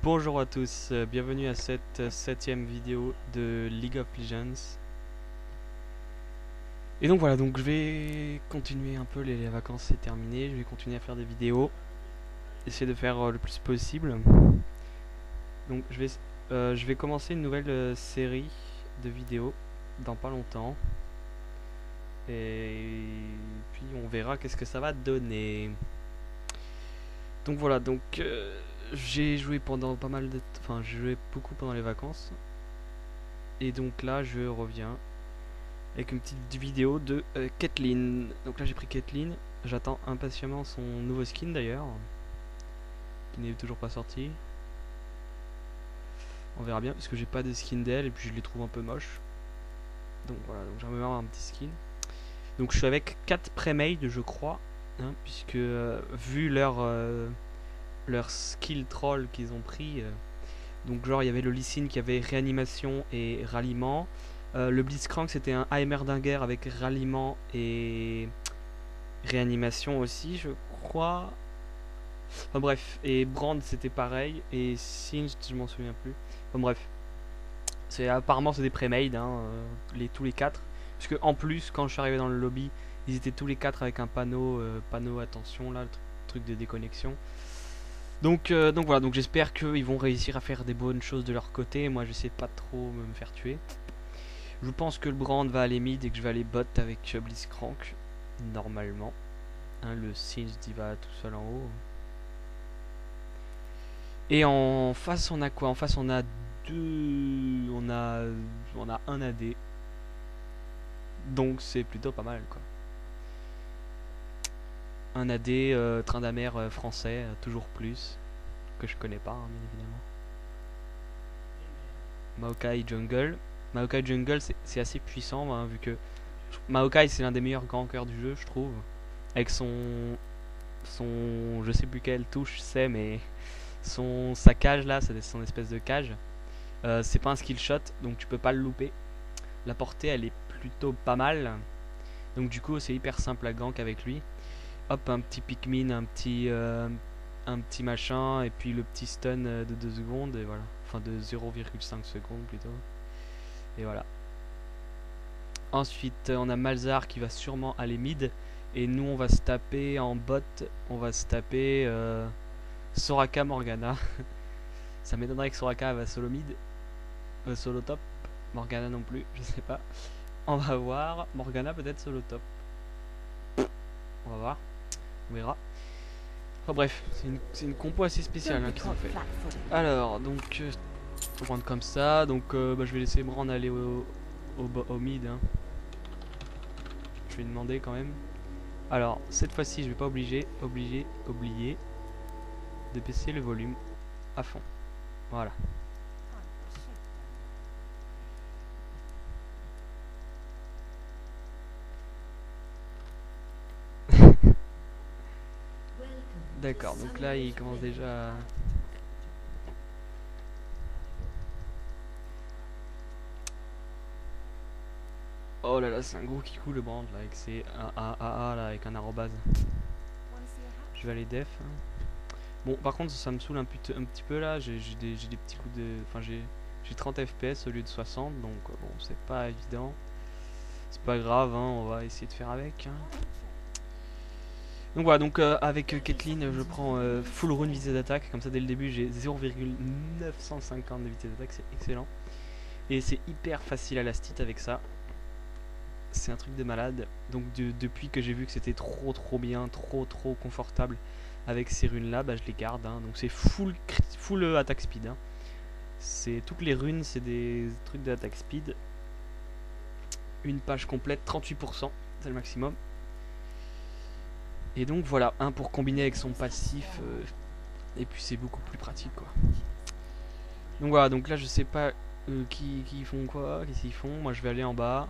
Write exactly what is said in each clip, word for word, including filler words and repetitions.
Bonjour à tous, euh, bienvenue à cette euh, septième vidéo de League of Legends. Et donc voilà, donc je vais continuer un peu, les, les vacances c'est terminé, je vais continuer à faire des vidéos, essayer de faire euh, le plus possible. Donc je vais, euh, je vais commencer une nouvelle euh, série de vidéos dans pas longtemps. Et puis on verra qu'est-ce que ça va donner. Donc voilà, donc euh, j'ai joué pendant pas mal de... Enfin j'ai joué beaucoup pendant les vacances. Et donc là je reviens avec une petite vidéo de euh, Caitlyn. Donc là j'ai pris Caitlyn, j'attends impatiemment son nouveau skin d'ailleurs, qui n'est toujours pas sorti. On verra bien parce que j'ai pas de skin d'elle et puis je les trouve un peu moches. Donc voilà, donc j'aimerais avoir un petit skin. Donc je suis avec quatre pré-made je crois, hein, puisque euh, vu leur, euh, leur skill troll qu'ils ont pris, euh, donc genre il y avait le Lee Sin qui avait réanimation et ralliement. Euh, le Blitzcrank c'était un Heimerdinger avec ralliement et réanimation aussi je crois. Enfin bref, et Brand c'était pareil, et Singed je m'en souviens plus. Enfin bref, c'est apparemment c'est des pré-made, hein, euh, les, tous les quatre. Parce que en plus quand je suis arrivé dans le lobby, ils étaient tous les quatre avec un panneau, euh, panneau attention là, le tr truc de déconnexion. Donc, euh, donc voilà, donc j'espère qu'ils vont réussir à faire des bonnes choses de leur côté. Moi je sais pas trop me faire tuer. Je pense que le Brand va aller mid et que je vais aller bot avec Blitzcrank, normalement. Hein, le Singed il va tout seul en haut. Et en face on a quoi? En face on a deux... On a, on a un A D. Donc c'est plutôt pas mal quoi. Un A D, euh, train d'amer euh, français, euh, toujours plus. Que je connais pas hein, bien évidemment. Maokai Jungle. Maokai Jungle c'est assez puissant hein, vu que Maokai c'est l'un des meilleurs gankers du jeu je trouve. Avec son... son... je sais plus quelle touche c'est mais... Son, sa cage là, c'est son espèce de cage. Euh, c'est pas un skill shot, donc tu peux pas le louper. La portée elle est plutôt pas mal. Donc du coup c'est hyper simple à gank avec lui. Hop, un petit Pikmin, un petit... Euh, un petit machin, et puis le petit stun de deux secondes, et voilà. Enfin de zéro virgule cinq secondes plutôt. Et voilà. Ensuite on a Malzahar qui va sûrement aller mid. Et nous on va se taper en bot, on va se taper euh, Soraka Morgana. Ça m'étonnerait que Soraka va solo mid, euh, solo top. Morgana non plus, je sais pas. On va voir. Morgana peut-être solo top. On va voir. On verra. Enfin bref, c'est une, une compo assez spéciale hein, qu'ils ont fait. Alors, donc, euh, on rentre comme ça. Donc, euh, bah, je vais laisser Brand aller au, au, au mid. Hein. Je vais demander quand même. Alors, cette fois-ci, je vais pas obliger, obliger, oublier de baisser le volume à fond. Voilà. D'accord, donc là il commence déjà à... Oh là là, c'est un gros kikou le Brand là, avec ses A A A A là, avec un arrobase. Je vais aller def. Hein. Bon, par contre ça me saoule un, put un petit peu là, j'ai des, des petits coups de... Enfin j'ai trente F P S au lieu de soixante, donc bon c'est pas évident. C'est pas grave, hein, on va essayer de faire avec. Hein. Donc voilà, donc euh, avec euh, Caitlyn je prends euh, full rune visée d'attaque, comme ça dès le début j'ai zéro virgule neuf cent cinquante de vitesse d'attaque, c'est excellent. Et c'est hyper facile à last hit avec ça. C'est un truc de malade. Donc de, depuis que j'ai vu que c'était trop trop bien, trop trop confortable avec ces runes là, bah je les garde. Hein. Donc c'est full, full euh, attack speed. Hein. C'est toutes les runes, c'est des trucs d'attaque speed. Une page complète, trente-huit pour cent, c'est le maximum. Et donc voilà, un pour combiner avec son passif, euh, et puis c'est beaucoup plus pratique quoi. Donc voilà, donc là je sais pas euh, qui, qui font quoi, qu'est-ce qu'ils font, moi je vais aller en bas.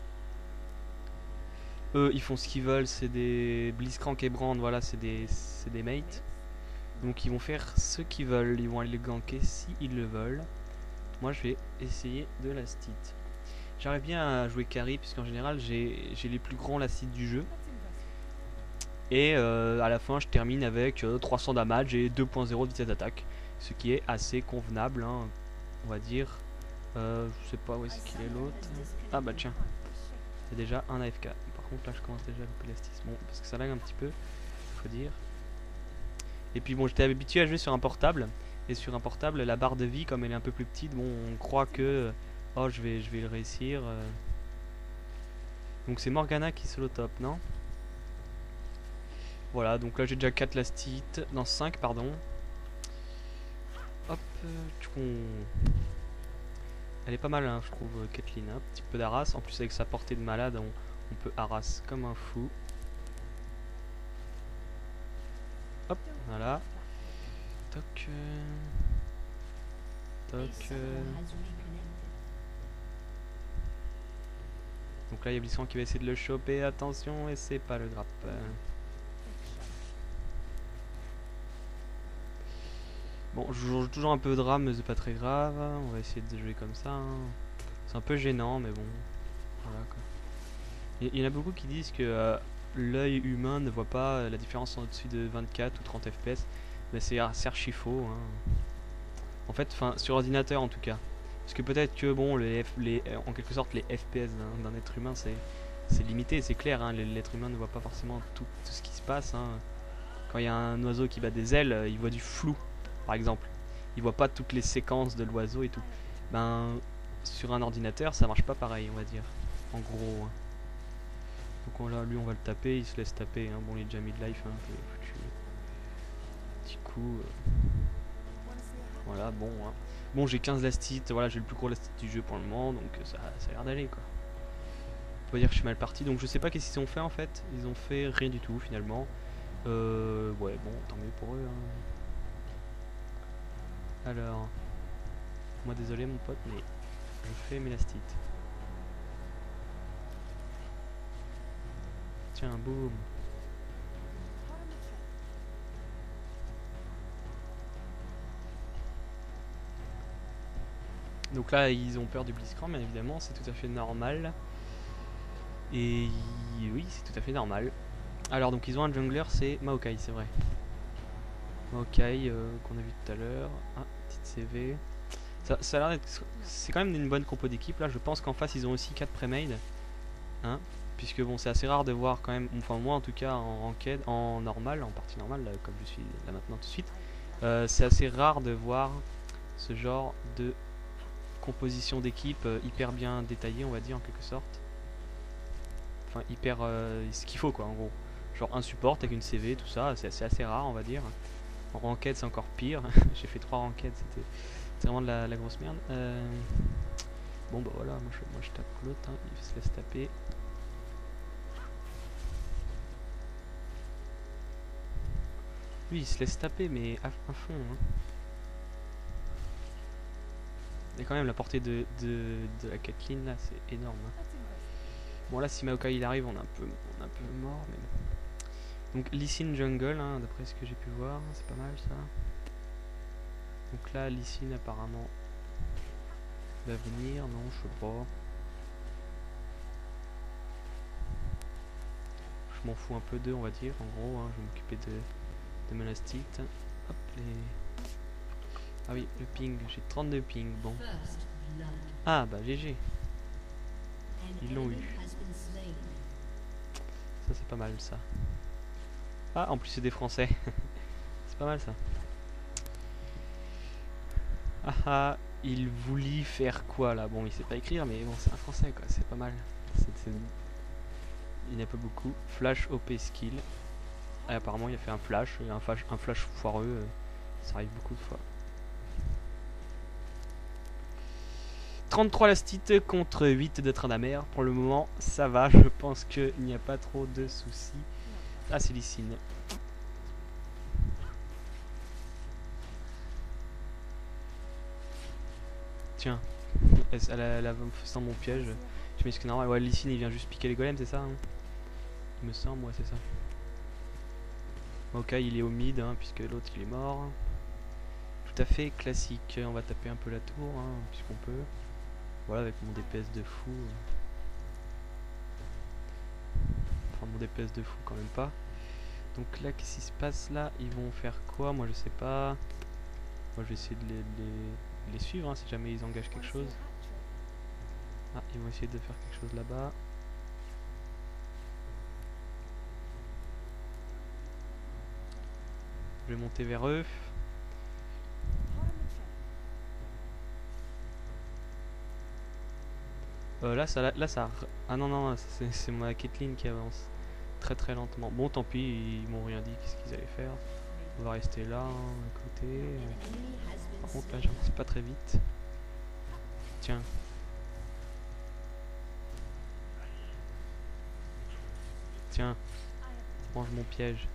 Eux ils font ce qu'ils veulent, c'est des Blitzcrank et Brand, voilà c'est des, des mates. Donc ils vont faire ce qu'ils veulent, ils vont aller le ganker si ils le veulent. Moi je vais essayer de last hit. J'arrive bien à jouer carry puisqu'en général j'ai les plus grands last hits du jeu. Et euh, à la fin je termine avec euh, trois cents damage et deux point zéro de vitesse d'attaque. ce qui est assez convenable, hein, on va dire. Euh, je sais pas où est-ce qu'il est l'autre. Ah bah tiens, il y a déjà un A F K. Par contre là je commence déjà à louper l'astis. Bon, parce que ça lag un petit peu, faut dire. Et puis bon, j'étais habitué à jouer sur un portable. Et sur un portable, la barre de vie, comme elle est un peu plus petite, bon, on croit que oh, je vais, je vais le réussir. euh. Donc c'est Morgana qui solo top, non? Voilà, donc là j'ai déjà quatre lastites, non cinq pardon. Hop, euh, elle est pas mal, hein, je trouve, euh, Kathleen, hein, un petit peu d'Aras. En plus avec sa portée de malade, on, on peut Aras comme un fou. Hop, voilà. Toc. Euh... Toc. Euh... Donc là il y a Blisson qui va essayer de le choper, attention, et c'est pas le grappe. Bon, je joue toujours un peu de rame, mais c'est pas très grave. On va essayer de jouer comme ça. Hein. C'est un peu gênant, mais bon. Voilà quoi. Il y, y en a beaucoup qui disent que euh, l'œil humain ne voit pas la différence en au-dessus de vingt-quatre ou trente F P S. Mais c'est archi faux. Hein. En fait, enfin, sur ordinateur en tout cas. Parce que peut-être que bon, les, F, les en quelque sorte, les F P S d'un être humain, c'est c'est limité, c'est clair. Hein. L'être humain ne voit pas forcément tout, tout ce qui se passe. Hein. Quand il y a un oiseau qui bat des ailes, il voit du flou. Par exemple, il voit pas toutes les séquences de l'oiseau et tout. Ben, sur un ordinateur, ça marche pas pareil, on va dire. En gros. Hein. Donc on, là, lui, on va le taper, il se laisse taper. Hein. Bon, il est déjà mid-life, hein, foutu. Petit coup. Euh... Voilà, bon. Hein. Bon, j'ai quinze lastites, voilà, j'ai le plus gros lastite du jeu pour le moment, donc ça, ça a l'air d'aller, quoi. On peut dire que je suis mal parti, donc je sais pas qu'est-ce qu'ils ont fait en fait. Ils ont fait rien du tout finalement. Euh, ouais, bon, tant mieux pour eux. Hein. Alors, moi désolé mon pote, mais je fais mes lastites. Tiens, boum. Donc là, ils ont peur du Blitzcrank, bien évidemment, c'est tout à fait normal. Et oui, c'est tout à fait normal. Alors, donc ils ont un jungler, c'est Maokai, c'est vrai. Maokai, euh, qu'on a vu tout à l'heure. Ah, petite C V. Ça, ça a l'air d'être. C'est quand même une bonne compo d'équipe. Là, je pense qu'en face, ils ont aussi quatre pré-made. Hein, puisque bon, c'est assez rare de voir quand même. Enfin, moi en tout cas, en ranked, en normal, en partie normale, là, comme je suis là maintenant tout de suite. Euh, c'est assez rare de voir ce genre de composition d'équipe euh, hyper bien détaillée, on va dire, en quelque sorte. Enfin, hyper. Euh, ce qu'il faut, quoi, en gros. Genre un support avec une C V, tout ça, c'est assez, assez rare, on va dire. En ranked, c'est encore pire. J'ai fait trois ranked, c'était vraiment de la, la grosse merde. Euh... Bon, bah voilà, moi je, moi, je tape l'autre, hein, il se laisse taper. Lui, il se laisse taper, mais à, à fond. Hein. Et quand même, la portée de, de, de la Kathleen, là, c'est énorme. Hein. Bon, là, si Maokai il arrive, on est un peu, on est un peu mort, mais bon. Donc Lee Sin jungle, hein, d'après ce que j'ai pu voir, c'est pas mal ça. Donc là, Lee Sin apparemment va venir, non, je sais pas. Je m'en fous un peu d'eux, on va dire, en gros, hein, je vais m'occuper de, de Monastite. Hop, les... Ah oui, le ping, j'ai trente-deux ping, bon. Ah bah G G. Ils l'ont eu. Ça c'est pas mal ça. Ah, en plus c'est des Français. C'est pas mal ça. Ah ah, il voulait faire quoi là? Bon, il sait pas écrire, mais bon, c'est un Français quoi, c'est pas mal. C'est, c'est... Il n'y a pas beaucoup. Flash O P skill. Et apparemment, il a fait un flash, un flash, un flash foireux. Ça arrive beaucoup de fois. trente-trois lastites contre huit de Tryndamere. Pour le moment, ça va. Je pense qu'il n'y a pas trop de soucis. Ah, c'est Lee Sin. Tiens, elle a, elle a fait dans mon piège. Je m'excuse, normal. Ouais, Lee Sin, il vient juste piquer les golems, c'est ça hein? Il me semble, ouais, c'est ça. Ok, il est au mid, hein, puisque l'autre il est mort. Tout à fait classique. On va taper un peu la tour, hein, puisqu'on peut. Voilà, avec mon D P S de fou. Enfin, mon D P S de fou quand même pas. Donc là, qu'est-ce qui se passe là? Ils vont faire quoi? Moi je sais pas. Moi je vais essayer de les, les, les suivre hein, si jamais ils engagent quelque chose. Ah, ils vont essayer de faire quelque chose là-bas. Je vais monter vers eux. Euh, là, ça, là, ça. Ah non, non, c'est ma Caitlyn qui avance très très lentement. Bon, tant pis, ils m'ont rien dit. Qu'est-ce qu'ils allaient faire? On va rester là, hein, à côté. Par contre, là, j'avance pas très vite. Tiens. Tiens. Mange mon piège.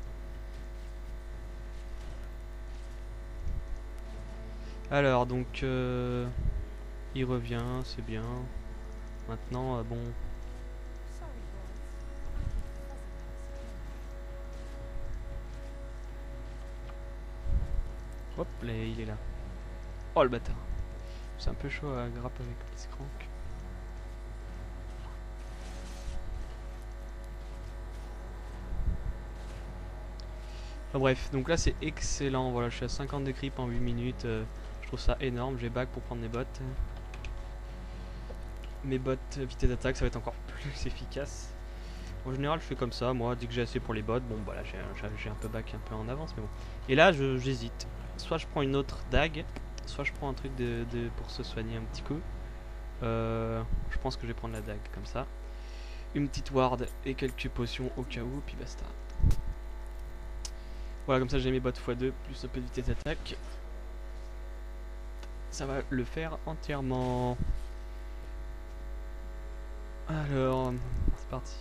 Alors, donc. Euh, il revient, c'est bien. Maintenant, euh, bon. Hop, là, il est là. Oh le bâtard. C'est un peu chaud à grappe avec Blitzcrank. Enfin, bref, donc là c'est excellent. Voilà, je suis à cinquante de creep en huit minutes. Euh, je trouve ça énorme. J'ai back pour prendre mes bottes. Mes bottes vitesse d'attaque, ça va être encore plus efficace. En général, je fais comme ça. Moi, dès que j'ai assez pour les bottes, bon, voilà, j'ai un peu back un peu en avance, mais bon. Et là, j'hésite. Soit je prends une autre dague, soit je prends un truc de, de pour se soigner un petit coup. Euh, je pense que je vais prendre la dague comme ça. Une petite ward et quelques potions au cas où, puis basta. Voilà, comme ça j'ai mes bottes fois deux plus un peu de vitesse d'attaque. Ça va le faire entièrement. Alors, c'est parti.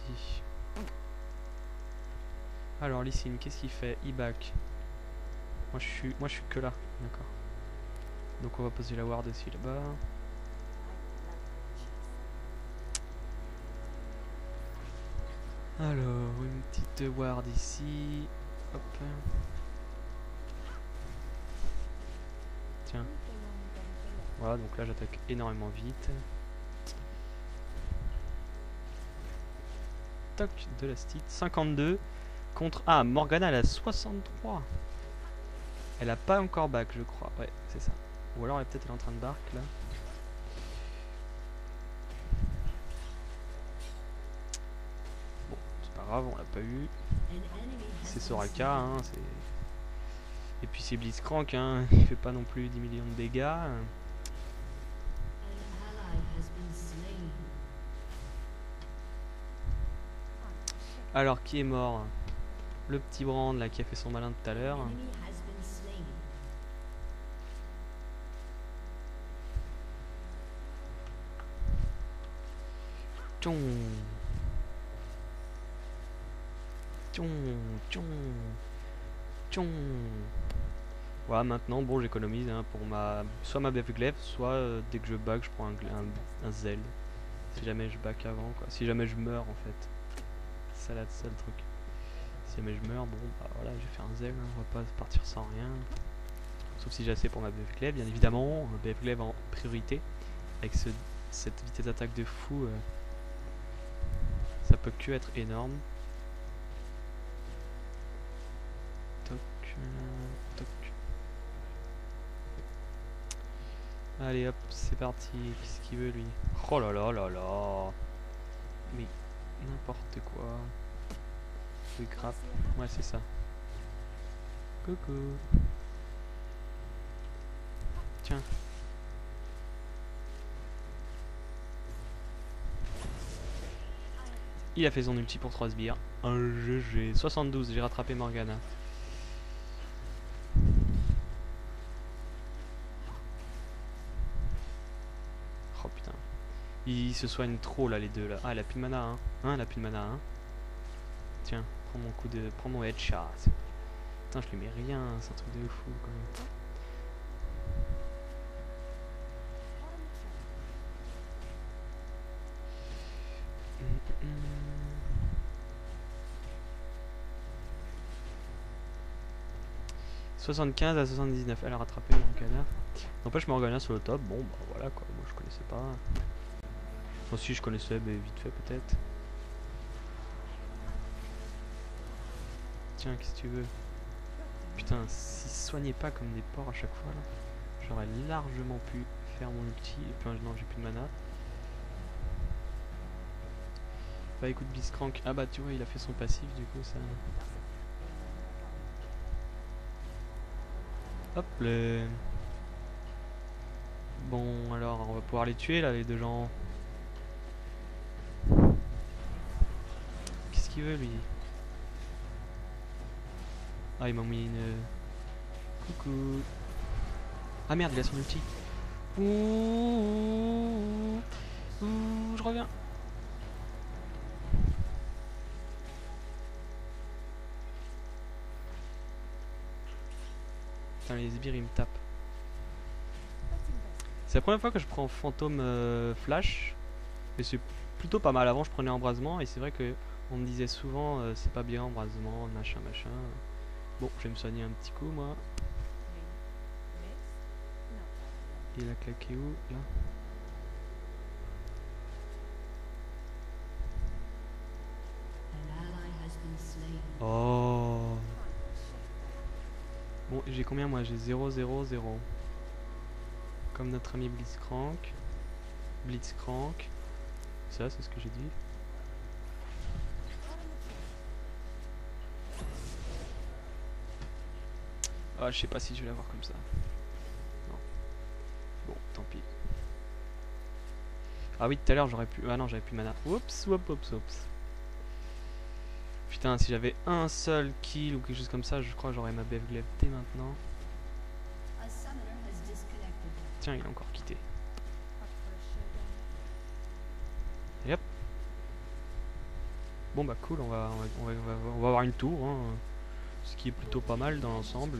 Alors, Lee Sin, qu'est-ce qu'il fait? Il back. Moi je suis, moi je suis que là, d'accord. Donc on va poser la ward aussi là-bas. Alors, une petite ward ici. Hop. Tiens. Voilà, donc là j'attaque énormément vite. Toc, de la stite. cinquante-deux contre... Ah, Morgana elle a soixante-trois. Elle a pas encore back, je crois. Ouais, c'est ça. Ou alors elle peut-être elle est en train de bark là. Bon, c'est pas grave, on l'a pas eu. C'est Soraka, hein, c'est... Et puis c'est Blitzcrank, hein, il fait pas non plus dix millions de dégâts. Alors, qui est mort? Le petit Brand là qui a fait son malin tout à l'heure. Tchon. Tchon. Tchon. Tchon. Voilà, maintenant, bon, j'économise hein, pour ma... soit ma Bevglaive, soit euh, dès que je back, je prends un, un, un Zeld. Si jamais je back avant, quoi. Si jamais je meurs, en fait. C'est là, ça le truc. Si jamais je meurs, bon, bah voilà, j'ai fait un Zeld, hein, on va pas partir sans rien. Sauf si j'ai assez pour ma Bevglaive, bien évidemment. Bevglaive en priorité. Avec ce, cette vitesse d'attaque de fou, euh, ça peut que être énorme. Toc, euh, toc. Allez hop, c'est parti. Qu'est-ce qu'il veut lui? Oh là là là là. Mais n'importe quoi. Le grappe. Ouais, c'est ça. Coucou. Tiens. Il a fait son ulti pour trois sbires. Un G G. soixante-douze, j'ai rattrapé Morgana. Oh putain. Ils se soignent trop là les deux là. Ah, elle a plus de mana hein. Hein, elle a plus de mana hein. Tiens, prends mon coup de. Prends mon headshot. Putain, je lui mets rien, c'est un truc de fou quand même. soixante-quinze à soixante-dix-neuf, elle a rattrapé Morgana. N'empêche Morgana sur le top, bon bah voilà quoi, moi je connaissais pas. Moi aussi je connaissais, mais vite fait peut-être. Tiens, qu'est-ce que tu veux? Putain, s'ils se soignaient pas comme des porcs à chaque fois là. j'aurais largement pu faire mon ulti. Enfin, non, j'ai plus de mana. Bah écoute, Blitzcrank. Ah bah tu vois, il a fait son passif, du coup ça. Hop le. Bon, alors on va pouvoir les tuer là, les deux gens. Qu'est-ce qu'il veut lui? Ah, il m'a mis une. Coucou. Ah merde, il a son ulti. Ouh, ouh, je reviens. Putain, les sbires ils me tapent. C'est la première fois que je prends fantôme euh, flash. Mais c'est plutôt pas mal. Avant je prenais embrasement et c'est vrai que on me disait souvent euh, c'est pas bien embrasement, machin machin. Bon, je vais me soigner un petit coup moi. Il a claqué où là? Oh. Bon, j'ai combien moi? J'ai zéro zéro zéro. Comme notre ami Blitzcrank. Blitzcrank. Ça, c'est ce que j'ai dit. Ah, je sais pas si je vais l'avoir comme ça. Non. Bon, tant pis. Ah oui, tout à l'heure j'aurais pu. Ah non, j'avais plus de mana. Oups, oups, oups, oups. Putain, si j'avais un seul kill ou quelque chose comme ça, je crois que j'aurais ma Bevglaive dès maintenant. Tiens, il a encore quitté. Et hop. Bon bah cool, on va, on va, on va, on va, on va avoir une tour, hein, ce qui est plutôt pas mal dans l'ensemble.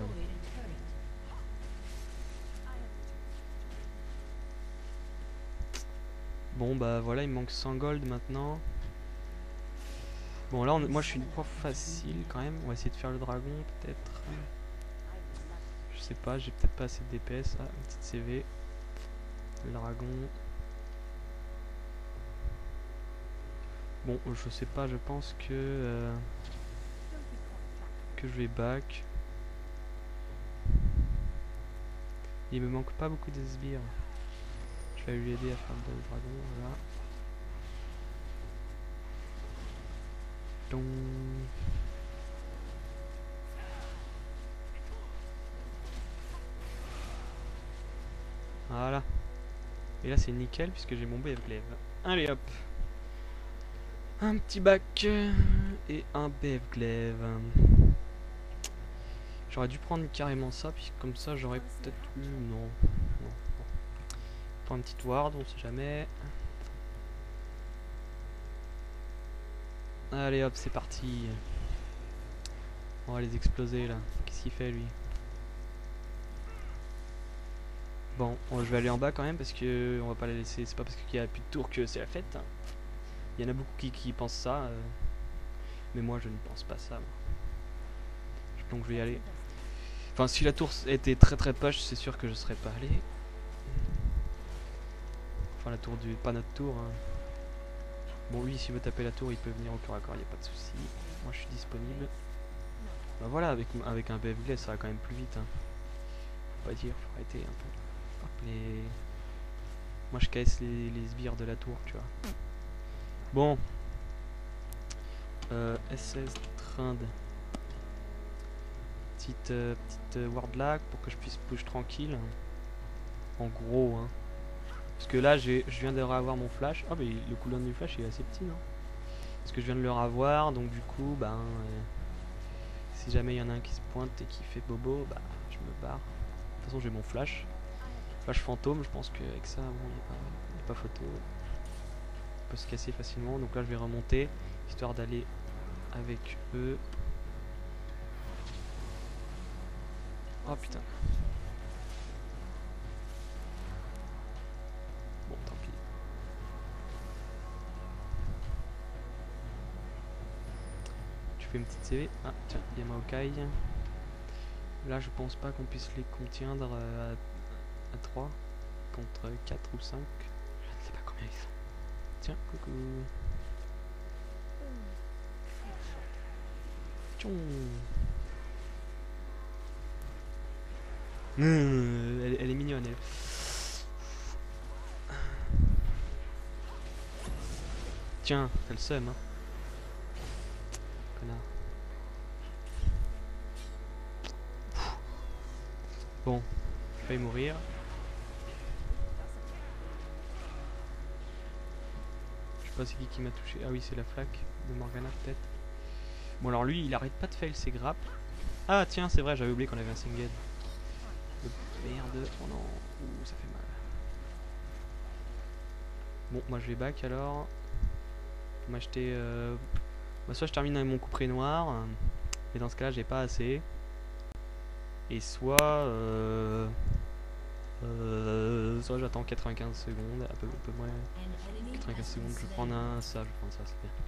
Bon bah voilà, il me manque cent gold maintenant. Bon là, on, moi je suis une proie facile quand même. On va essayer de faire le dragon peut-être. Je sais pas, j'ai peut-être pas assez de D P S. Ah, une petite C V. Le dragon. Bon, je sais pas, je pense que euh, que je vais back. Il me manque pas beaucoup de sbires. Je vais lui aider à faire le dragon, voilà. Donc... Voilà. Et là c'est nickel puisque j'ai mon Bevglaive. Allez hop. Un petit bac et un Bevglaive. J'aurais dû prendre carrément ça, puis comme ça j'aurais peut-être eu... Non. non. Prends une petite ward, on sait jamais. Allez hop, c'est parti. On va les exploser là. Qu'est-ce qu'il fait lui? Bon, je vais aller en bas quand même parce que on va pas la laisser. C'est pas parce qu'il y a plus de tours que c'est la fête. Il y en a beaucoup qui, qui pensent ça. Euh, mais moi je ne pense pas ça. Moi. Donc je vais y aller. Enfin, si la tour était très très push, c'est sûr que je serais pas allé. Enfin, la tour du. Pas notre tour. Hein. Bon, oui, s'il veut taper la tour, il peut venir au corps à corps, il n'y a pas de souci. Moi je suis disponible. Bah voilà, avec, avec un Bevglaive, ça va quand même plus vite. Hein. Faut pas dire, faut arrêter un peu. Hop, les... Moi je casse les, les sbires de la tour, tu vois. Bon. Euh, S S Trind. Petite, euh, petite euh, ward lag pour que je puisse push tranquille. En gros, hein. Parce que là, je viens de revoir mon flash. Ah, oh, mais le cooldown du flash est assez petit, non? Parce que je viens de le revoir, donc du coup, ben. Euh, si jamais il y en a un qui se pointe et qui fait bobo, bah je me barre. De toute façon, j'ai mon flash. Flash fantôme, je pense qu'avec ça, bon, il n'y a, a pas photo. On peut se casser facilement. Donc là, je vais remonter, histoire d'aller avec eux. Oh putain. Bon, tant pis. Tu fais une petite C V. Ah, tiens, il y a Maokai. Là, je pense pas qu'on puisse les contiendre à, à trois contre quatre ou cinq. Je ne sais pas combien ils sont. Tiens, coucou. Tchon. Mmh, elle, elle est mignonne, Tiens, t'as le seum, hein. Connard. Bon, je vais mourir. Je sais pas c'est qui qui m'a touché. Ah oui, c'est la flaque de Morgana peut-être. Bon alors lui, il arrête pas de fail ses grappes. Ah tiens, c'est vrai, j'avais oublié qu'on avait un single. Merde, oh non, ouh, ça fait mal. Bon, moi je vais back alors. M'acheter. Euh... Bah, soit je termine avec mon couperet noir, mais dans ce cas-là, j'ai pas assez. Et soit. Euh... Euh... Soit j'attends quatre-vingt-quinze secondes, un peu, un peu moins. quatre-vingt-quinze secondes, je vais prendre un. Ça, je vais prendre ça, c'est bien.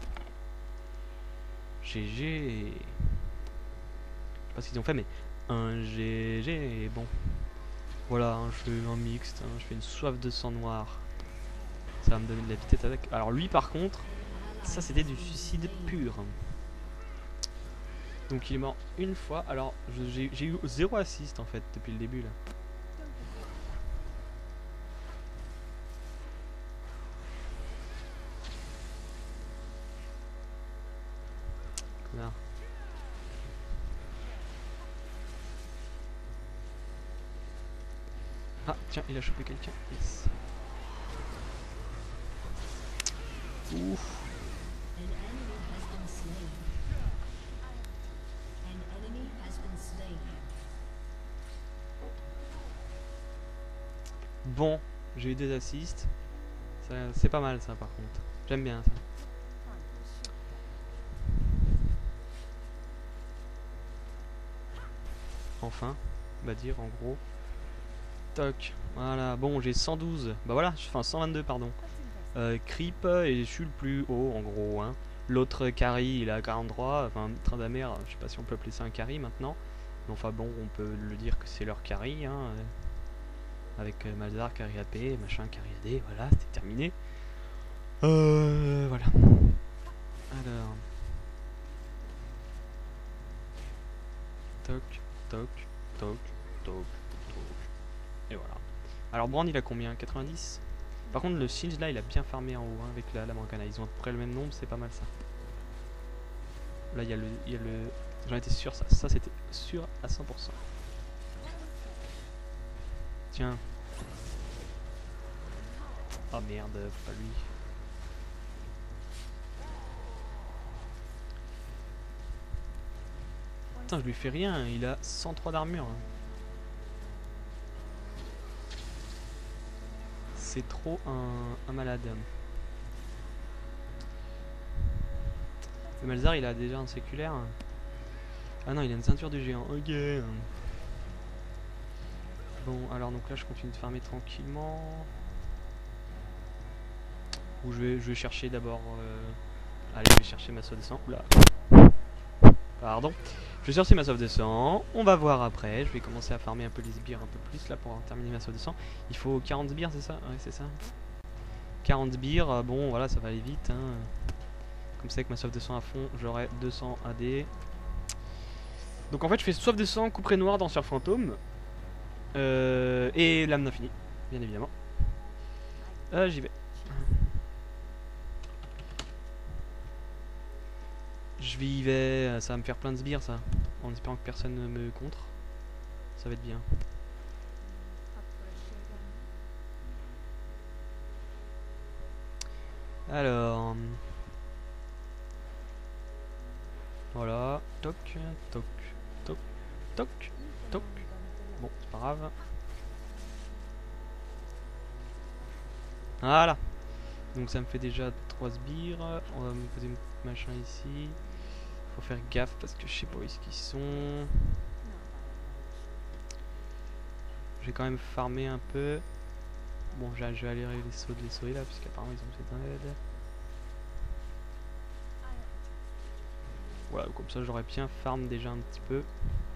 G G. Je sais pas ce qu'ils ont fait, mais un G G, bon. Voilà, hein, je fais un mixte, hein, je fais une soif de sang noir. Ça va me donner de la vitesse avec. Alors lui par contre, ça c'était du suicide pur. Donc il est mort une fois. Alors j'ai eu zéro assist en fait depuis le début là. Là. Ah tiens, il a chopé quelqu'un. Yes. Ouf. Bon, j'ai eu deux assists. C'est pas mal ça par contre. J'aime bien ça. Enfin, on va dire en gros. Toc, voilà, bon j'ai cent douze. Bah voilà, enfin cent vingt-deux pardon. Euh, creep et je suis le plus haut en gros. Hein. L'autre carry il a quarante-trois. Enfin, Tryndamere, je sais pas si on peut appeler ça un carry maintenant. Mais enfin bon, on peut le dire que c'est leur carry. Hein. Avec euh, Malzahar, carry A P, machin, carry A D, voilà, c'était terminé. Euh, voilà. Alors. Toc, toc, toc, toc, toc. Et voilà. Alors Brand il a combien? quatre-vingt-dix? Par contre le Siege là il a bien farmé en haut hein, avec la, la Morgana. Ils ont à peu près le même nombre, c'est pas mal ça. Là il y a le. Il y a le... J'en étais sûr ça. Ça c'était sûr à cent pour cent. Tiens. Oh merde, pas lui. Putain, je lui fais rien, il a cent trois d'armure. Hein. C'est trop un, un malade. Le Malzahar il a déjà un séculaire. Ah non, il a une ceinture du géant. Ok. Bon, alors donc là je continue de farmer tranquillement. Ou je vais, je vais chercher d'abord. Euh... Allez, je vais chercher ma sauve de sang. Oula. Pardon. Je vais chercher ma sauve de sang. On va voir après. Je vais commencer à farmer un peu les sbires un peu plus là pour terminer ma sauve de sang. Il faut quarante sbires, c'est ça? Ouais, c'est ça. quarante sbires. Bon, voilà, ça va aller vite. Hein. Comme ça, avec ma sauve de sang à fond, j'aurai deux cents A D. Donc en fait, je fais soif de sang, couperet noir dans Sur Fantôme. Euh, et lame d'infini, bien évidemment. Euh, J'y vais. Je y vais, ça va me faire plein de sbires ça. En espérant que personne ne me contre. Ça va être bien. Alors. Voilà. Toc, toc, toc, toc, toc. Bon, c'est pas grave. Voilà. Donc ça me fait déjà trois sbires. On va me poser un machin ici. Faut faire gaffe parce que je sais pas où est-ce qu'ils sont. Je vais quand même farmer un peu. Bon, je vais aller les sauts de les sauver là, puisqu'apparemment ils ont besoin d'aide. Voilà, comme ça j'aurais bien farm déjà un petit peu.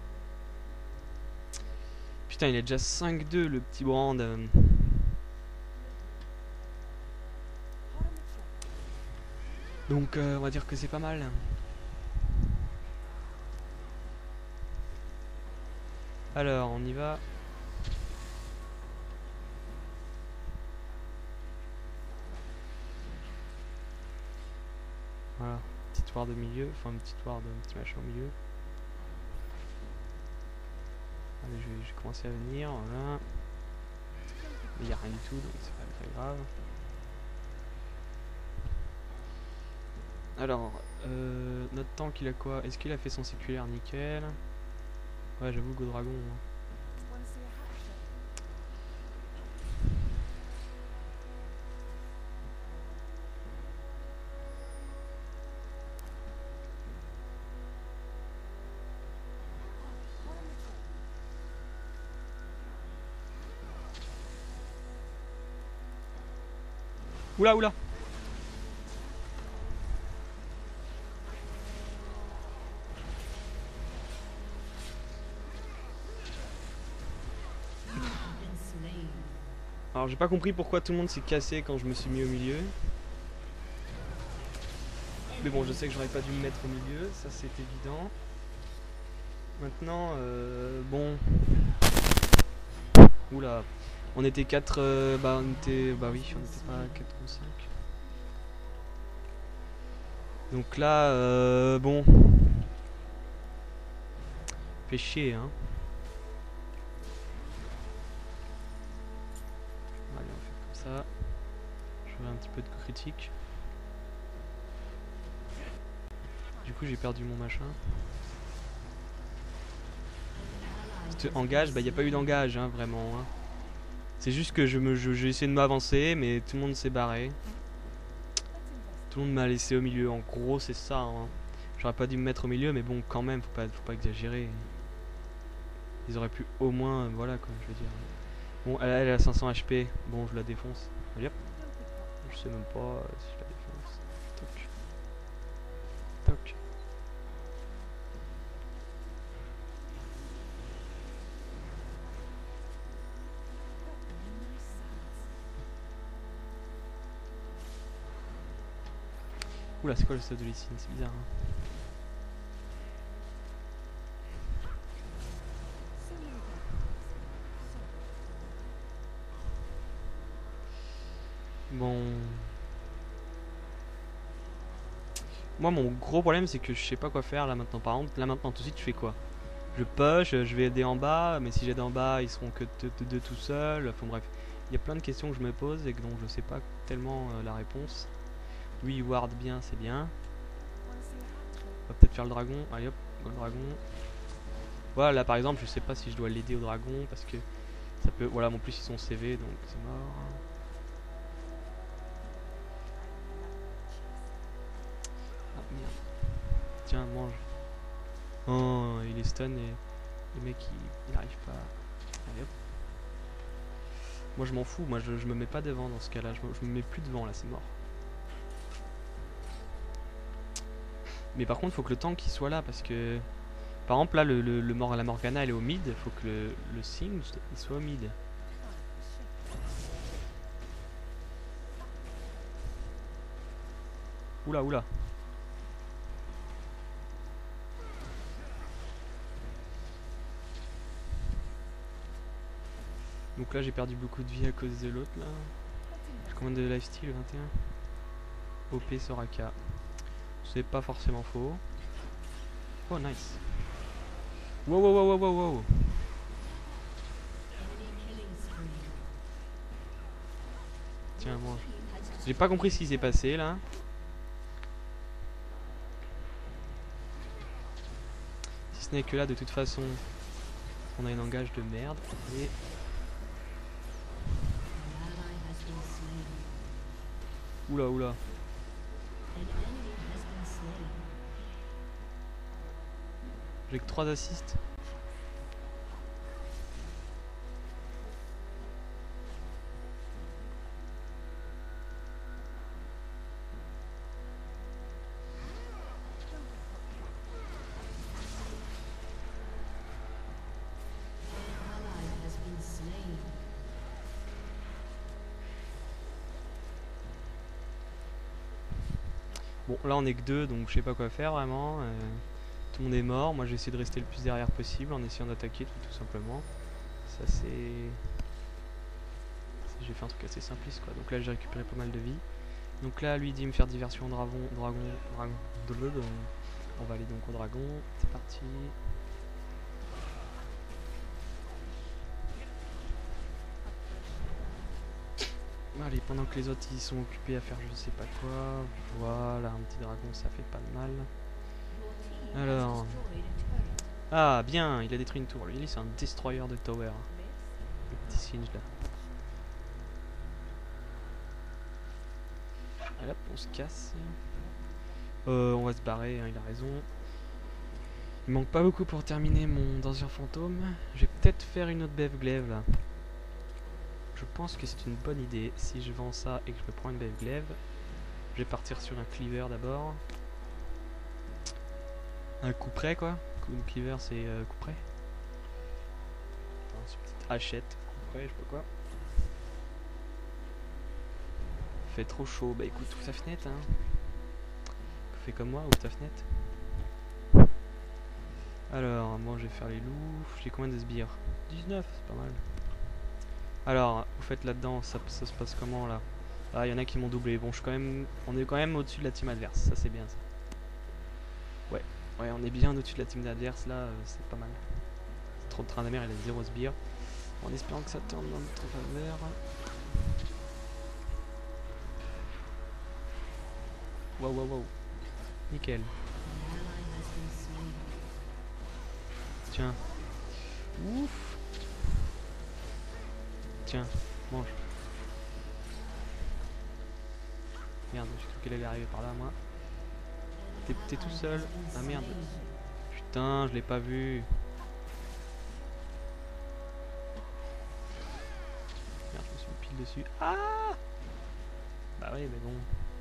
Putain, il est déjà cinq deux le petit Brand. Donc euh, on va dire que c'est pas mal. Alors, on y va. petite ward au milieu, enfin une petite ward, un petit machin au milieu. Allez, je vais, je vais commencer à venir, voilà. Il n'y a rien du tout, donc c'est pas très grave. Alors, euh, notre tank il a quoi? Est-ce qu'il a fait son séculaire nickel? Ouais, j'avoue, Go Dragon. Hein. Oula, oula! Alors j'ai pas compris pourquoi tout le monde s'est cassé quand je me suis mis au milieu. Mais bon, je sais que j'aurais pas dû me mettre au milieu, ça c'est évident. Maintenant, euh, bon... Oula, on était quatre, euh, bah on était, bah oui, on était pas quatre ou cinq. Donc là, euh, bon... Fait chier, hein. Allez, on fait comme ça. Je ferai un petit peu de critique. Du coup, j'ai perdu mon machin. Engage, bah il n'y a pas eu d'engage, hein, vraiment. Hein. C'est juste que je me, je, j'ai essayé de m'avancer, mais tout le monde s'est barré. Tout le monde m'a laissé au milieu. En gros, c'est ça. Hein. J'aurais pas dû me mettre au milieu, mais bon, quand même, faut pas, faut pas exagérer. Ils auraient pu au moins, voilà quoi, je veux dire. Bon, elle, elle a cinq cents H P. Bon, je la défonce. Allez hop. Je sais même pas euh, si je la défonce. Toc. Toc. Oula, c'est quoi le stade de Lee Sin? C'est bizarre. Hein. Bon. Moi, mon gros problème, c'est que je sais pas quoi faire là maintenant. Par contre, là maintenant, tout de suite, je fais quoi? Je push, je vais aider en bas, mais si j'aide en bas, ils seront que deux tout seuls. Enfin bref, il y a plein de questions que je me pose et dont je sais pas tellement euh, la réponse. Oui, ward bien, c'est bien. On va peut-être faire le dragon. Allez hop, le dragon. Voilà, là par exemple, je sais pas si je dois l'aider au dragon parce que ça peut. Voilà, en plus ils sont C V donc c'est mort. Ah merde. Tiens, mange. Oh, il est stun et le mec il n'arrive pas. Allez hop. Moi je m'en fous, moi je, je me mets pas devant dans ce cas là, je me, je me mets plus devant là, c'est mort. Mais par contre faut que le tank il soit là parce que... Par exemple là le, le, le Mor la Morgana elle est au mid, faut que le, le Singed il soit au mid. Oula oula. Donc là j'ai perdu beaucoup de vie à cause de l'autre là. Je commande de lifesteal vingt et un. O P Soraka. C'est pas forcément faux. Oh nice. Wow wow wow wow wow. Tiens mange. J'ai pas compris ce qui s'est passé là. Si ce n'est que là de toute façon on a une engage de merde et... Oula oula. J'ai que trois assists. Bon là on est que deux donc je sais pas quoi faire vraiment. Euh, tout le monde est mort, moi j'ai essayé de rester le plus derrière possible en essayant d'attaquer tout, tout simplement. Ça c'est... J'ai fait un truc assez simpliste quoi, donc là j'ai récupéré pas mal de vie. Donc là, lui il dit me faire diversion dragon, dragon, dragon. Blablabla. On va aller donc au dragon. C'est parti. Allez, pendant que les autres ils sont occupés à faire je sais pas quoi. Voilà, un petit dragon, ça fait pas de mal. Alors. Ah, bien, il a détruit une tour. Lui, c'est un destroyer de tower. Le petit singe là. Allez hop, on se casse. Euh, on va se barrer, hein, il a raison. Il manque pas beaucoup pour terminer mon danseur fantôme. Je vais peut-être faire une autre bève glaive là. Je pense que c'est une bonne idée. Si je vends ça et que je me prends une bève glaive, je vais partir sur un cleaver d'abord. Un coup près quoi. Une cleaver c'est euh, coup près. Une petite hachette, coup près, je sais pas quoi. Fait trop chaud, bah écoute, ouvre ta fenêtre hein. Fais comme moi, ouvre ta fenêtre. Alors, moi je vais faire les loups. J'ai combien de sbires? dix-neuf, c'est pas mal. Alors, vous faites là-dedans, ça, ça se passe comment là? Ah, il y en a qui m'ont doublé. Bon, je suis quand même, on est quand même au-dessus de la team adverse, ça c'est bien ça. Ouais, ouais, on est bien au-dessus de la team adverse là, euh, c'est pas mal. Trop de train de mer, il a zéro sbire. En espérant que ça tourne dans notre faveur. Waouh, waouh, waouh. Nickel. Tiens. Ouf. Tiens, mange. Merde, j'ai cru qu'elle allait arriver par là, moi. T'es tout seul. Ah merde. Putain, je l'ai pas vu. Merde, je me suis mis pile dessus. Ah. Bah oui, mais bon.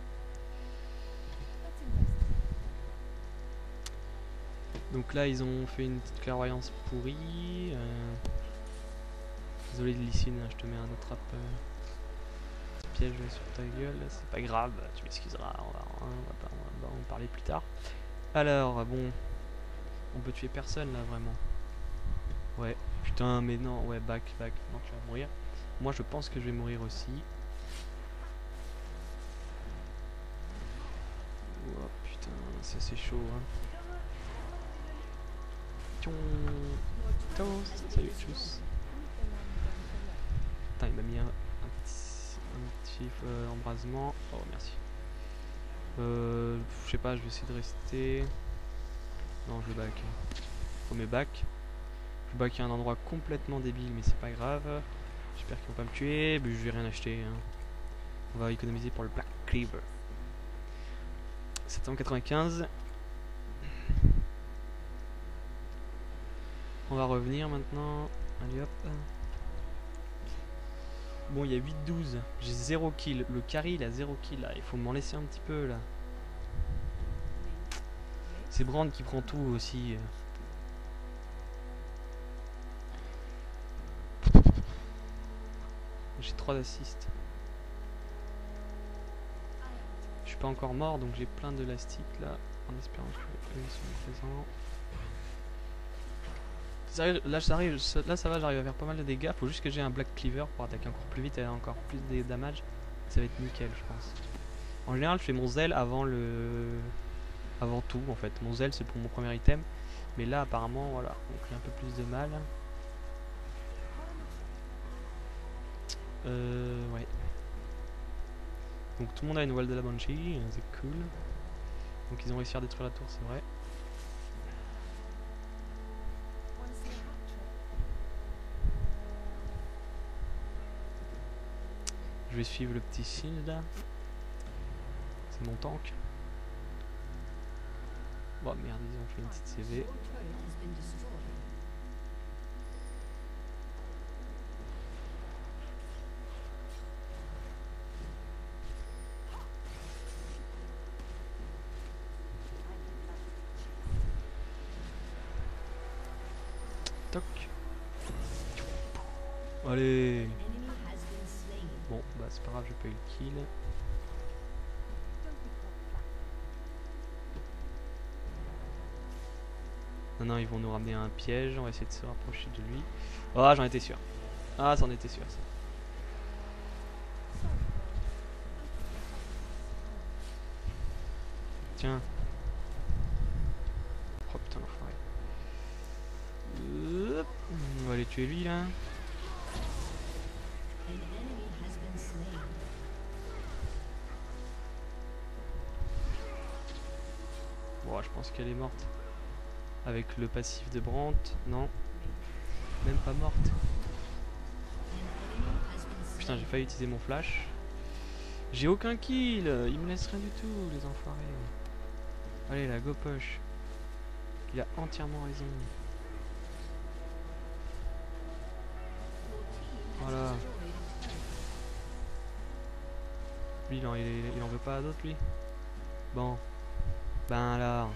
Donc là, ils ont fait une petite clairvoyance pourrie. Euh... Désolé de Lysine, je te mets un attrape euh... piège sur ta gueule. C'est pas grave, tu m'excuseras. On va, on, va pas, on va en parler plus tard. Alors, bon. On peut tuer personne là, vraiment. Ouais, putain, mais non, ouais, back, back. Non, tu vas mourir. Moi, je pense que je vais mourir aussi. Oh putain, ça c'est chaud, hein. Toast, salut, tchuss. Putain, il m'a mis un, un petit, un petit euh, embrasement. Oh, merci. Euh, je sais pas, je vais essayer de rester. Non, je back. Faut mes back. Je back à un endroit complètement débile, mais c'est pas grave. J'espère qu'ils vont pas me tuer. Mais je vais rien acheter. Hein. On va économiser pour le Black Cleaver. sept cent quatre-vingt-quinze. On va revenir maintenant. Allez hop. Bon, il y a huit douze. J'ai zéro kill. Le carry, il a zéro kill là. Il faut m'en laisser un petit peu là. C'est Brand qui prend tout aussi. J'ai trois assists. Je suis pas encore mort donc j'ai plein de l'élastique là. En espérant que eux ils sont présents. Là ça, arrive, là ça va, j'arrive à faire pas mal de dégâts. Faut juste que j'ai un Black Cleaver pour attaquer encore plus vite et encore plus de damage. Ça va être nickel, je pense. En général, je fais mon zèle avant le, avant tout en fait. Mon zèle c'est pour mon premier item, mais là apparemment voilà, on fait un peu plus de mal. Euh, ouais. Donc tout le monde a une wall de la Banshee, c'est cool. Donc ils ont réussi à détruire la tour, c'est vrai. Je vais suivre le petit signe là. C'est mon tank. Bon merde, ils ont fait une petite C V. Toc. Allez. Bon, bah c'est pas grave, j'ai pas eu le kill. Non, non, ils vont nous ramener un piège, on va essayer de se rapprocher de lui. Ah, j'en étais sûr. Ah, c'en était sûr, ça. Tiens. Oh putain l'enfoiré. Euh, on va aller tuer lui là. Bon, je pense qu'elle est morte. Avec le passif de Brandt. Non. Même pas morte. Putain, j'ai failli utiliser mon flash. J'ai aucun kill. Il me laisse rien du tout, les enfoirés. Allez, la go push. Il a entièrement raison. Voilà. Lui, il en, il, il en veut pas à d'autres, lui. Bon. Ben alors.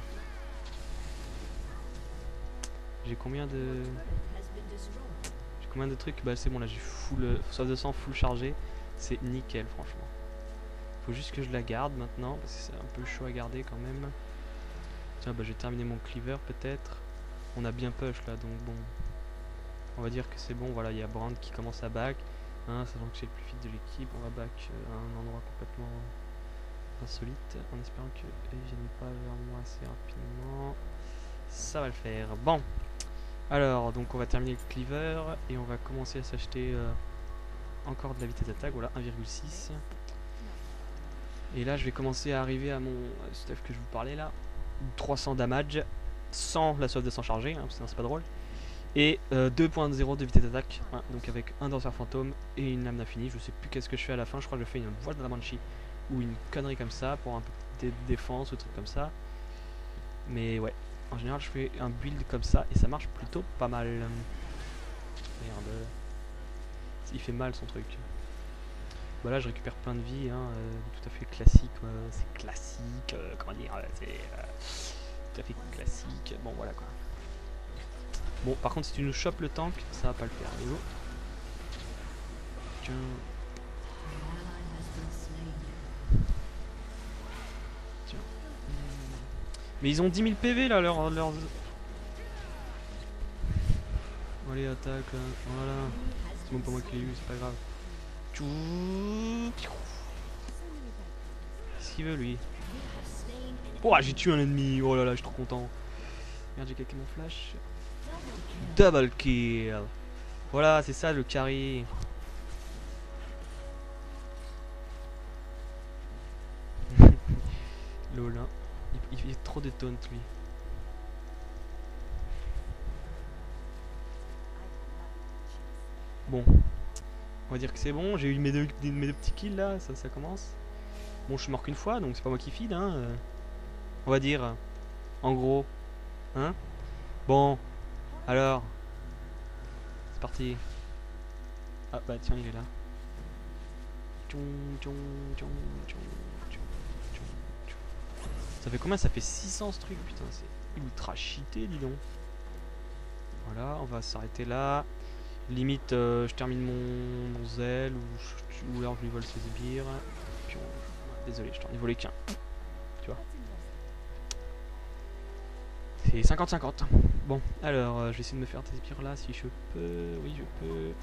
J'ai combien de... J'ai combien de trucs? Bah c'est bon, là j'ai full... soif de sang full chargé. C'est nickel, franchement. Faut juste que je la garde maintenant, parce que c'est un peu chaud à garder quand même. Tiens, bah j'ai terminé mon cleaver peut-être. On a bien push là, donc bon. On va dire que c'est bon, voilà, il y a Brand qui commence à back. Hein, sachant que c'est le plus vite de l'équipe, on va back euh, à un endroit complètement insolite, en espérant que ils viennent pas vers moi assez rapidement. Ça va le faire. Bon. Alors, donc on va terminer le cleaver et on va commencer à s'acheter euh, encore de la vitesse d'attaque, voilà, un virgule six. Et là, je vais commencer à arriver à mon stuff que je vous parlais là. trois cents damage, sans la sauve de sang chargée, hein, sinon c'est pas drôle. Et euh, deux point zéro de vitesse d'attaque, voilà, donc avec un danseur fantôme et une lame d'infini. Je sais plus qu'est-ce que je fais à la fin, je crois que je fais une voile de la Banshee ou une connerie comme ça pour un peu de défense ou truc comme ça. Mais ouais. En général, je fais un build comme ça et ça marche plutôt pas mal. Merde. Il fait mal son truc. Bah là, je récupère plein de vie, hein, euh, tout à fait classique. Euh, c'est classique, euh, comment dire, euh, c'est euh, tout à fait classique. Bon, voilà quoi. Bon, par contre, si tu nous chopes le tank, ça va pas le faire. Allez, go. Tiens. Tiens. Mais ils ont dix mille P V là, leurs... Leur... Allez, attaque, là. Voilà. C'est bon, pas moi qui l'ai eu, c'est pas grave. Qu'est-ce qu'il veut lui? Oh, j'ai tué un ennemi. Oh là là, je suis trop content. Merde, j'ai claqué mon flash. Double kill. Voilà, c'est ça le carry. Lol, hein. Il, il fait trop de taunt lui. Bon, on va dire que c'est bon. J'ai eu mes deux, mes deux petits kills là, ça, ça commence. Bon, je suis mort qu'une fois, donc c'est pas moi qui feed, hein. Euh, on va dire, en gros, hein. Bon, alors, c'est parti. Ah bah tiens, il est là. Ça fait combien? Ça fait six cents ce truc, putain, c'est ultra cheaté, dis donc. Voilà, on va s'arrêter là. Limite, euh, je termine mon, mon zèle, ou, je, ou alors je lui vole ses sbires. Puis on... Désolé, je t'en ai volé qu'un. Tu vois. C'est cinquante cinquante. Bon, alors, euh, je vais essayer de me faire des sbires là si je peux. Oui, je peux.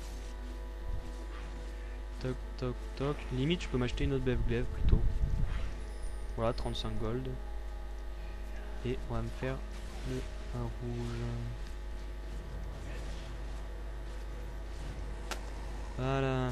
Toc, toc, toc. Limite, je peux m'acheter une autre Bev Glaive plutôt. Voilà, trente-cinq gold. Et on va me faire un rouge. Voilà.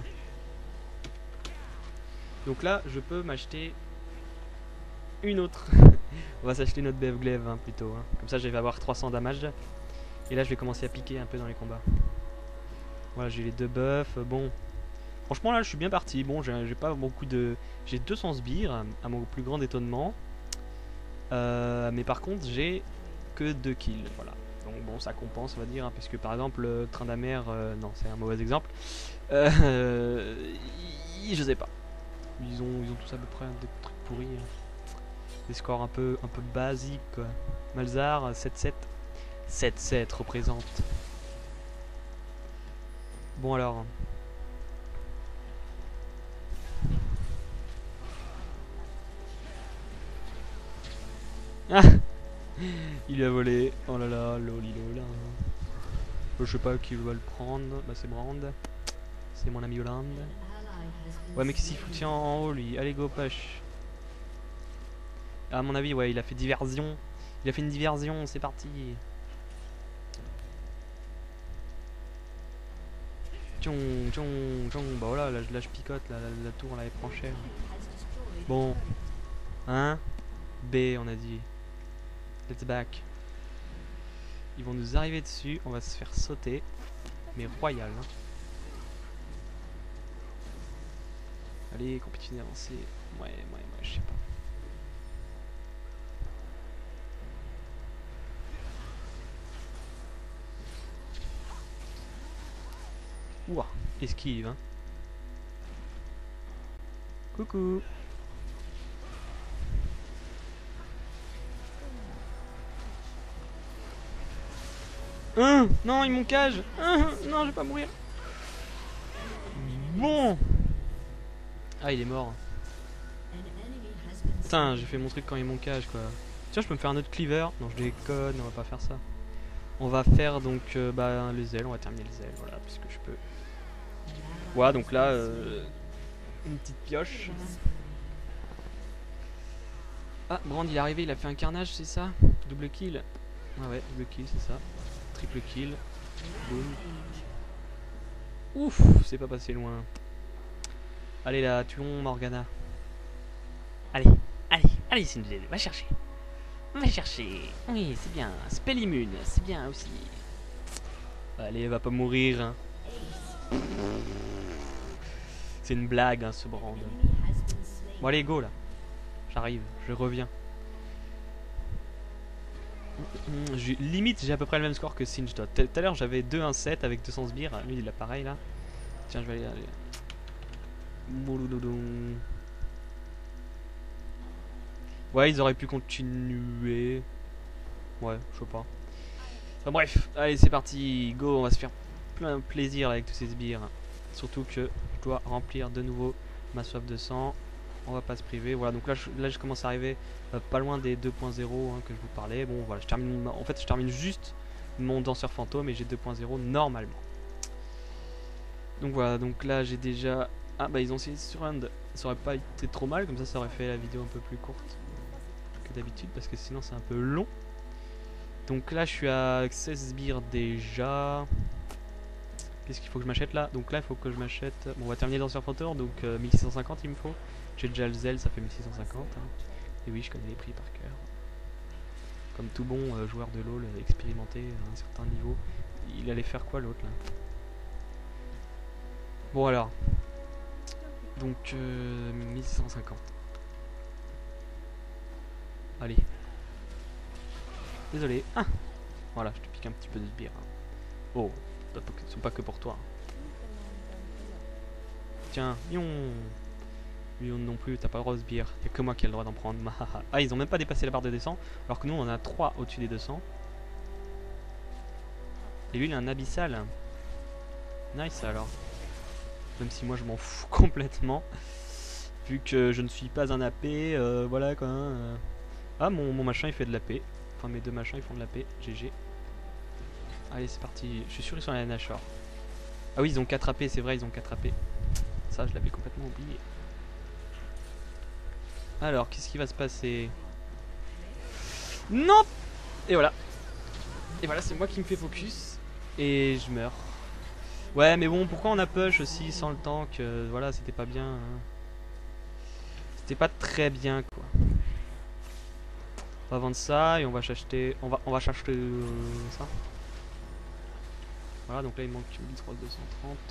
Donc là, je peux m'acheter une autre. On va s'acheter notre Bev Glaive hein, plutôt. Hein. Comme ça, je vais avoir trois cents damage. Et là, je vais commencer à piquer un peu dans les combats. Voilà, j'ai les deux buffs. Bon, franchement, là, je suis bien parti. Bon, j'ai pas beaucoup de... J'ai deux cents sbires, à mon plus grand étonnement. Euh, mais par contre, j'ai que deux kills. Voilà. Donc bon, ça compense, on va dire. Hein, parce que par exemple, le train d'amer... Euh, non, c'est un mauvais exemple. Euh, je sais pas. Ils ont, ils ont tous à peu près des trucs pourris. Hein. Des scores un peu, un peu basiques quoi. Malzar, sept sept. sept sept représente. Bon alors. Ah il a volé. Oh là là, lolilola. Je sais pas qui va le prendre. Bah c'est Brand. C'est mon ami Hollande. Ouais mais qu'est-ce qu'il fout en haut lui? Allez go push. À mon avis, ouais, il a fait diversion. Il a fait une diversion, c'est parti. Tchon, tchon, tchon. Bah voilà, là, là je picote, là, la, la tour là elle prend cher. Bon. Hein? B, on a dit. Let's back. Ils vont nous arriver dessus, on va se faire sauter. Mais royal. Hein. Allez, qu'on continue d'avancer. Ouais, ouais, ouais, je sais pas. Ouah, esquive, hein. Coucou. Hein, non, il m'ont cage. Hein, non, je vais pas mourir. Bon. Ah, il est mort. Putain, j'ai fait mon truc quand il m'ont cage, quoi. Tiens, je peux me faire un autre cleaver. Non, je déconne, on va pas faire ça. On va faire donc euh, bah, les ailes, on va terminer les ailes, voilà, puisque je peux. Voilà, donc là, euh, une petite pioche. Ah, Brand il est arrivé, il a fait un carnage, c'est ça? Double kill. Ah ouais, double kill, c'est ça. Triple kill. Boum. Ouf, c'est pas passé loin. Allez là, tuons Morgana. Allez, allez, allez Sindel, va chercher. Va chercher. Oui, c'est bien. Spell immune, c'est bien aussi. Allez, va pas mourir. Hein. C'est une blague, hein, ce Brand. Bon, allez, go là. J'arrive, je reviens. Je, limite, j'ai à peu près le même score que Singe. Tout à l'heure, j'avais deux un sept avec deux cents sbires. Lui, il a pareil là. Tiens, je vais aller. aller. Ouais, ils auraient pu continuer. Ouais, je sais pas. Enfin bref, allez, c'est parti. Go, on va se faire plein de plaisir avec tous ces sbires. Surtout que je dois remplir de nouveau ma soif de sang. On va pas se priver. Voilà, donc là, je, là, je commence à arriver euh, pas loin des deux point zéro hein, que je vous parlais. Bon, voilà, je termine. En fait, je termine juste mon danseur fantôme et j'ai deux point zéro normalement. Donc voilà, donc là, j'ai déjà. Ah, bah, ils ont essayé de surround. Ça aurait pas été trop mal, comme ça, ça aurait fait la vidéo un peu plus courte que d'habitude, parce que sinon, c'est un peu long. Donc là, je suis à seize sbires déjà. Qu'est-ce qu'il faut que je m'achète là? Donc là, il faut que je m'achète. Bon, on va terminer danseur fantôme, donc euh, mille six cent cinquante, il me faut. J'ai déjà le zèle, ça fait mille six cent cinquante. Hein. Et oui, je connais les prix par cœur. Comme tout bon euh, joueur de LoL expérimenté à un certain niveau. Il allait faire quoi l'autre là? Bon alors. Donc euh, mille six cent cinquante. Allez. Désolé. Ah voilà, je te pique un petit peu de sbire. Hein. Oh, ce sont pas que pour toi. Tiens, yon. Lui non plus, t'as pas le droit de sbire. Y'a que moi qui ai le droit d'en prendre. Ah, ils ont même pas dépassé la barre de deux cents. Alors que nous, on a trois au-dessus des deux cents. Et lui, il a un abyssal. Nice alors. Même si moi, je m'en fous complètement. Vu que je ne suis pas un A P. Euh, voilà quoi. Hein. Ah, mon, mon machin, il fait de la paix. Enfin, mes deux machins, ils font de la paix. G G. Allez, c'est parti. Je suis sûr, ils sont à la Nashor. Ah oui, ils ont quatre A P, c'est vrai, ils ont quatre A P. Ça, je l'avais complètement oublié. Alors, qu'est-ce qui va se passer? Non! Et voilà. Et voilà, c'est moi qui me fais focus. Et je meurs. Ouais, mais bon, pourquoi on a push aussi sans le tank? euh, Voilà, c'était pas bien. Hein. C'était pas très bien, quoi. On va vendre ça et on va s'acheter. On va, on va s'acheter euh, ça. Voilà, donc là il manque mille trois cent deux cent trente.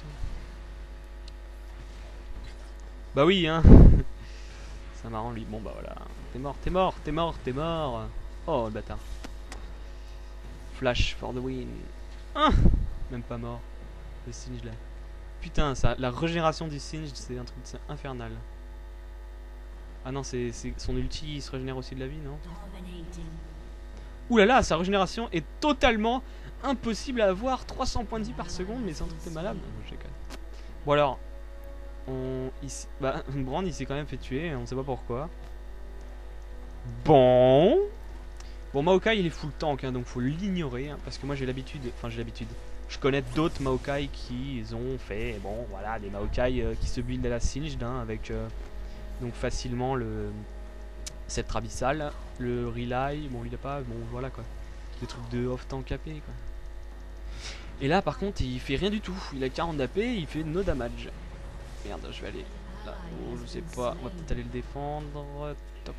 Bah oui, hein. C'est marrant lui. Bon bah voilà. T'es mort, t'es mort, t'es mort, t'es mort. Oh le bâtard. Flash for the win. Ah, même pas mort. Le Singe là. Putain, ça, la régénération du Singe, c'est un truc infernal. Ah non, c'est son ulti, il se régénère aussi de la vie, non? Ouh là là, sa régénération est totalement impossible à avoir. trois cents points de vie par seconde, mais c'est un truc de malade. Non, bon alors, on, ici, bah, Brand il s'est quand même fait tuer, on sait pas pourquoi. Bon, bon Maokai il est full tank, hein, donc faut l'ignorer, hein, parce que moi j'ai l'habitude, enfin j'ai l'habitude. Je connais d'autres Maokai qui ont fait, bon voilà, des Maokai euh, qui se build à la Singed, hein, avec euh, donc facilement le Sceptre abyssal, le relay, bon il a pas, bon voilà quoi. Des trucs de off tank A P quoi. Et là par contre il fait rien du tout, il a quarante d'A P, il fait no damage. Merde, je vais aller là, oh je sais pas, on va peut-être aller le défendre, toc.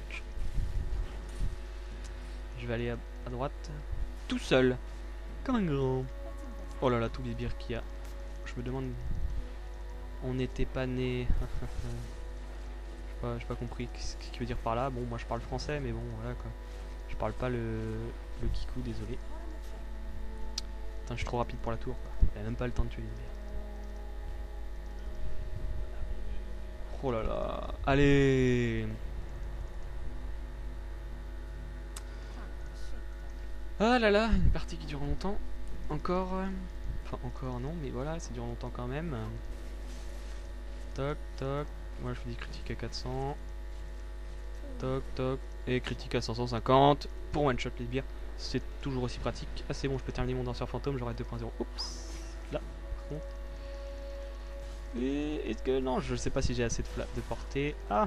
Je vais aller à, à droite, tout seul, comme un grand. Oh là là, tous les bières qu'il y a. Je me demande, on n'était pas né. J'ai pas compris ce qu'il veut dire par là. Bon, moi je parle français, mais bon, voilà quoi. Je parle pas le, le kikou, désolé. Putain, je suis trop rapide pour la tour. Il a même pas le temps de tuer les bières. Oh là là. Allez. Ah là là, une partie qui dure longtemps. Encore. Euh... Enfin, encore non, mais voilà, ça dure longtemps quand même. Toc, toc. Moi je fais des critiques à quatre cents. Toc, toc. Et critique à cinq cent cinquante. Pour one shot les bières. C'est toujours aussi pratique. Ah, c'est bon, je peux terminer mon danseur fantôme. J'aurai deux point zéro. Oups. Là, par contre. Et est-ce que. Non, je sais pas si j'ai assez de, de portée. Ah.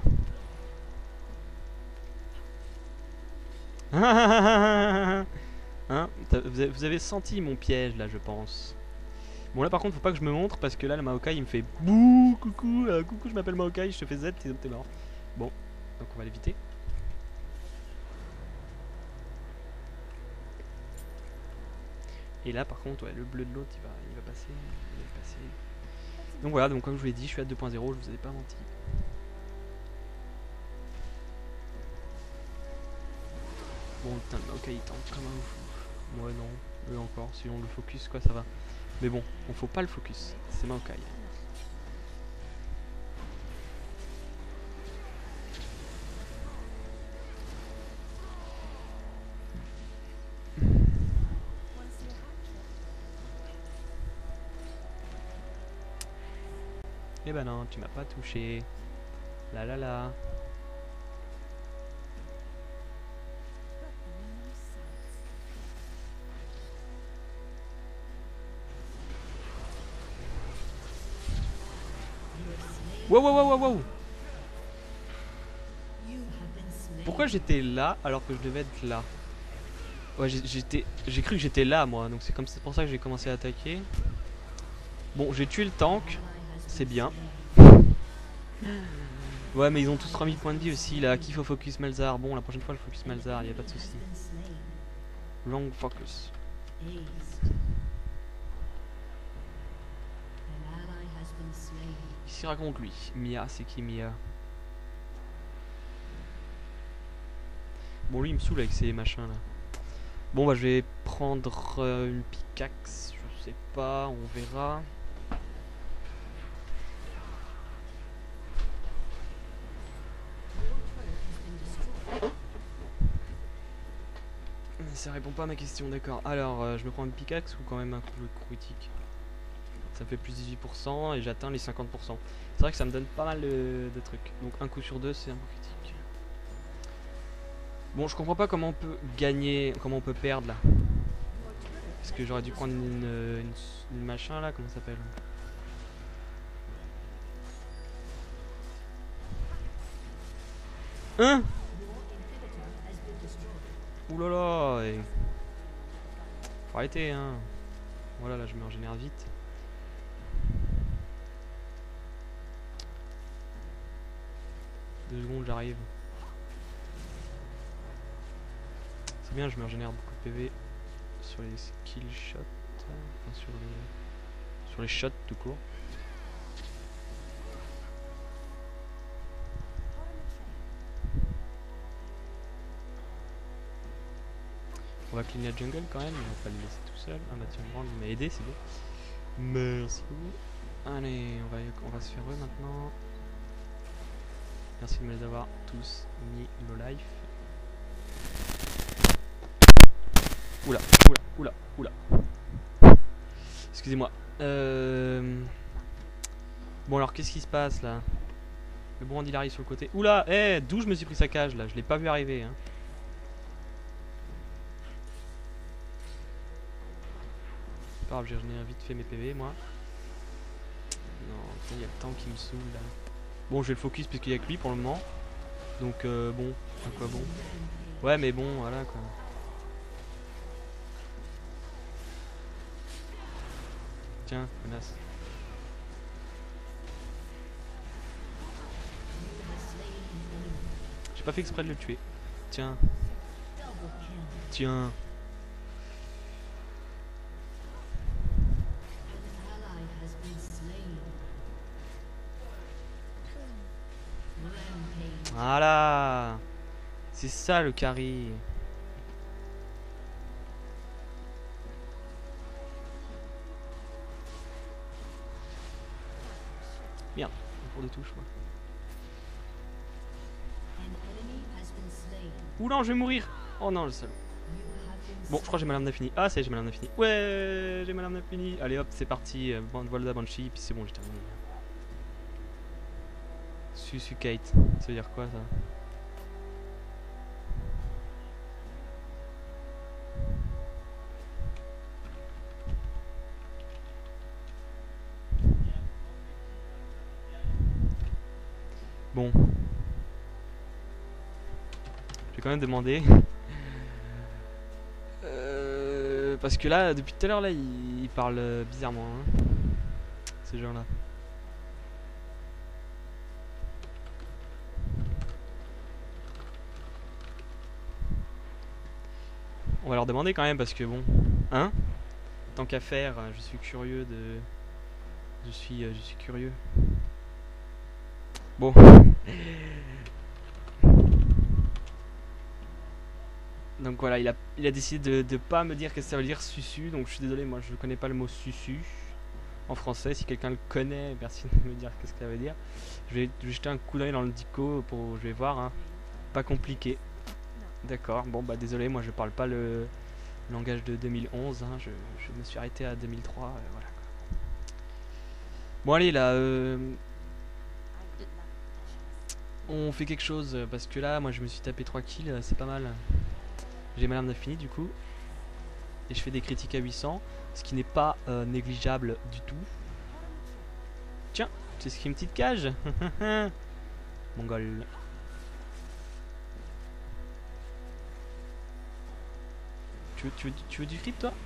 Hein, vous avez senti mon piège là, je pense. Bon là par contre faut pas que je me montre parce que là le Maokai il me fait bouh coucou euh, coucou je m'appelle Maokai, je te fais Z, t'es mort. Bon, donc on va l'éviter. Et là par contre ouais, le bleu de l'autre il va, il va passer, il va passer. Donc voilà, donc comme je vous l'ai dit, je suis à deux point zéro, je vous avais pas menti. Bon putain le Maokai il tente comme un ouf. Ouais non, eux encore, si on le focus quoi ça va. Mais bon, on faut pas le focus, c'est Maokai. Eh ben non, tu m'as pas touché. La la la. Wow wow wow wow wow. Pourquoi j'étais là alors que je devais être là? Ouais, j'étais, j'ai cru que j'étais là moi, donc c'est comme c'est pour ça que j'ai commencé à attaquer. Bon, j'ai tué le tank, c'est bien. Ouais, mais ils ont tous trois mille points de vie aussi là. Qu'il faut focus Malzahar. Bon, la prochaine fois je focus Malzahar, y a pas de souci. Long focus. Qu'est-ce qu'il raconte lui? Mia, c'est qui Mia? Bon, lui il me saoule avec ces machins là. Bon, bah je vais prendre euh, une pickaxe, je sais pas, on verra. Ça répond pas à ma question, d'accord. Alors, euh, je me prends une pickaxe ou quand même un coup de critique? Ça me fait plus dix-huit pour cent et j'atteins les cinquante pour cent. C'est vrai que ça me donne pas mal de, de trucs. Donc un coup sur deux, c'est un coup critique. Bon, je comprends pas comment on peut gagner, comment on peut perdre là. Est-ce que j'aurais dû prendre une, une, une machin là, comment ça s'appelle? Hein? Oulala, et... faut arrêter hein. Voilà, là je me régénère vite. Deux secondes, j'arrive. C'est bien, je me régénère beaucoup de P V sur les skill shots, enfin sur les sur les shots tout court. On va clean la jungle quand même, on va pas le laisser tout seul. Ah bah tiens, il m'a aidé, c'est bon. Merci beaucoup. Allez, on va, on va se faire eux maintenant. Merci de me les avoir tous mis low life. Oula, oula, oula, oula. Excusez-moi. Euh... Bon alors qu'est-ce qui se passe là? Le bon il arrive sur le côté. Oula, eh, hey, d'où je me suis pris sa cage là? Je l'ai pas vu arriver hein. Pas grave, j'ai régénéré vite fait mes P V moi. Non, il y a le temps qui me saoule là. Bon, je vais le focus puisqu'il y a que lui pour le moment. Donc euh, bon, à quoi bon. Ouais mais bon, voilà quoi. Tiens, menace. J'ai pas fait exprès de le tuer. Tiens. Tiens. Voilà. C'est ça le carry. Merde, pour des touches moi. Oula, je vais mourir. Oh non, le salaud. Bon, je crois que j'ai ma lame d'infini. Ah, ça y est, j'ai ma lame d'infini. Ouais, j'ai ma lame d'infini. Allez hop, c'est parti. Voilà la Banshee, puis c'est bon, j'ai terminé. Susu Kate, ça veut dire quoi ça? Bon. Je vais quand même demander. euh, parce que là, depuis tout à l'heure, là, il, il parle bizarrement. Hein, ces gens-là. On va leur demander quand même parce que bon, hein? Tant qu'à faire, je suis curieux de, je suis, euh, je suis curieux. Bon. Donc voilà, il a, il a décidé de ne pas me dire ce que ça veut dire susu. Donc je suis désolé, moi je ne connais pas le mot susu en français. Si quelqu'un le connaît, merci de me dire qu'est-ce que ça veut dire. Je vais, je vais jeter un coup d'œil dans le dico pour, je vais voir. Hein. Pas compliqué. D'accord. Bon bah désolé, moi je parle pas le langage de deux mille onze. Hein. Je, je me suis arrêté à deux mille trois. Euh, voilà. Bon allez là. Euh, on fait quelque chose parce que là, moi je me suis tapé trois kills, c'est pas mal. J'ai ma lame d'infini du coup. Et je fais des critiques à huit cents. Ce qui n'est pas euh, négligeable du tout. Tiens, c'est ce qui est une petite cage. Mongol. Tu veux, tu veux, tu veux du creep toi?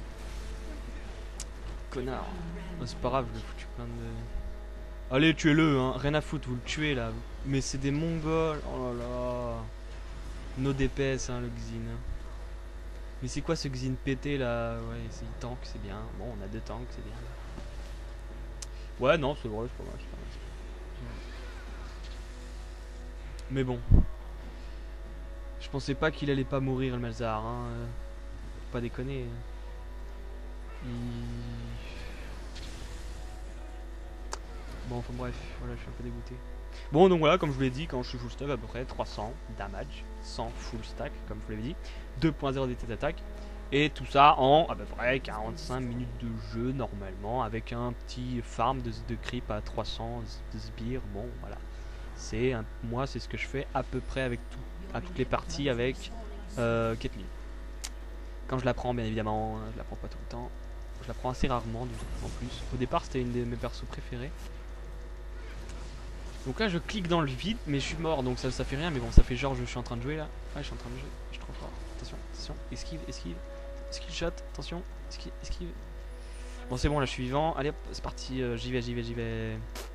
Connard. Oh, c'est pas grave, je l'ai foutu plein de... Allez, tuez-le, hein. Rien à foutre, vous le tuez là. Mais c'est des mongols. Oh là là. No D P S, hein, le Xin. Mais c'est quoi ce Xin pété là? Ouais, c'est il tank, c'est bien. Bon, on a deux tanks, c'est bien. Ouais, non, c'est vrai, c'est pas mal, c'est pas mal. Mais bon. Je pensais pas qu'il allait pas mourir, le Malzahar. Hein. Faut pas déconner. Il... Bon, enfin bref, voilà, je suis un peu dégoûté. Bon, donc voilà, comme je vous l'ai dit, quand je suis full stack, à peu près trois cents damage, cent full stack, comme je vous l'avais dit, deux point zéro d'état d'attaque, et tout ça en à peu près quarante-cinq minutes de jeu normalement, avec un petit farm de, de creep à trois cents de sbires. Bon, voilà, c'est moi, c'est ce que je fais à peu près avec tout, à toutes les parties avec euh, Caitlyn. Quand je la prends, bien évidemment, je la prends pas tout le temps, je la prends assez rarement, du coup, en plus. Au départ, c'était une de mes persos préférés. Donc là je clique dans le vide mais je suis mort donc ça, ça fait rien mais bon ça fait genre je suis en train de jouer là. Ah je suis en train de jouer, je suis trop fort. Attention, attention, esquive, esquive, skill shot, attention, esquive, esquive. Bon c'est bon là je suis vivant, allez hop c'est parti, euh, j'y vais, j'y vais, j'y vais.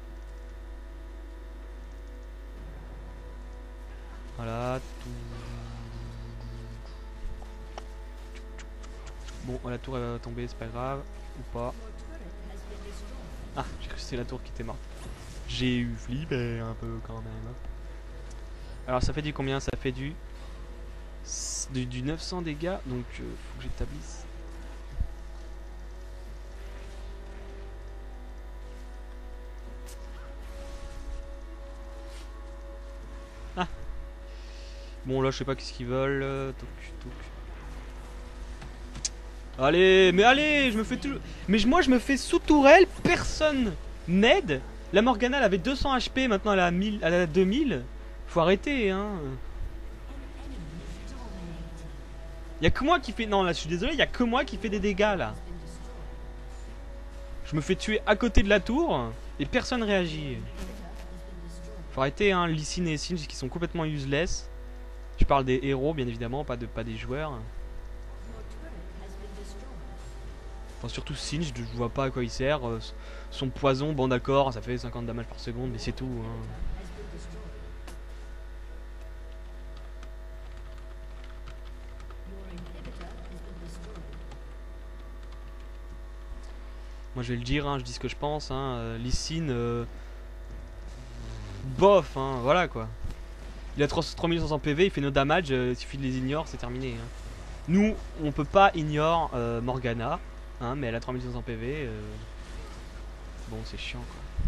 Voilà, tout. Bon la tour elle va tomber, c'est pas grave, ou pas. Ah j'ai cru que c'était la tour qui était morte. J'ai eu flippé un peu quand même. Alors ça fait du combien? Ça fait du, du, du neuf cents dégâts. Donc euh, faut que j'établisse. Ah. Bon là je sais pas qu'est-ce qu'ils veulent. Euh, toc, toc. Allez, mais allez, je me fais toujours... Mais moi je me fais sous tourelle, personne n'aide. La Morgana elle avait deux cents H P, maintenant elle a, mille, elle a deux mille. Faut arrêter hein. Y'a que moi qui fait... Non là je suis désolé, y'a que moi qui fait des dégâts là. Je me fais tuer à côté de la tour et personne réagit. Faut arrêter, hein, Lee Sin et Singed qui sont complètement useless. Je parle des héros, bien évidemment, pas, de, pas des joueurs. Enfin, surtout Singed, je vois pas à quoi il sert. Euh, son poison, bon d'accord, ça fait cinquante damage par seconde, mais c'est tout. Hein. Moi je vais le dire, hein, je dis ce que je pense. Hein. Euh, Lee Sin, euh, bof, hein, voilà quoi. Il a trois mille cinq cents P V, il fait nos damage, euh, il suffit de les ignore, c'est terminé. Hein. Nous, on peut pas ignore euh, Morgana, hein, mais elle a trois mille cinq cents P V. Euh... Bon, c'est chiant quoi.